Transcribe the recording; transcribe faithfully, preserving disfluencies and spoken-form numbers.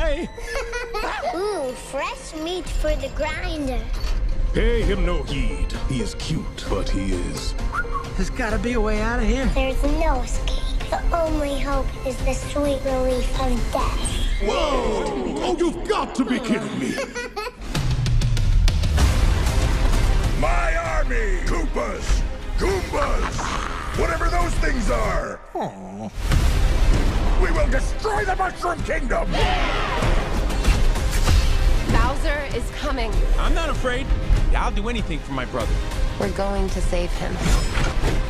way! Ooh, fresh meat for the grinder. Pay him no heed. He is cute, but he is. There's gotta be a way out of here. There's no escape. The only hope is the sweet relief of death. Whoa! Oh, you've got to be kidding me! My army! Koopas! Goombas! Whatever those things are! Aww. We will destroy the Mushroom Kingdom! Bowser is coming. I'm not afraid. I'll do anything for my brother. We're going to save him.